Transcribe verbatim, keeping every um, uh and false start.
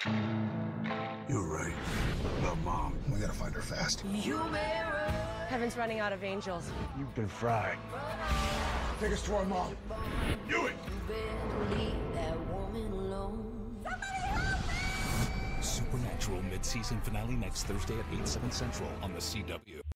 You're right. About Mom. We gotta find her fast. Heaven's running out of angels. You've been fried. Take us to our mom. Do it! Supernatural mid-season finale next Thursday at eight, seven Central on the C W.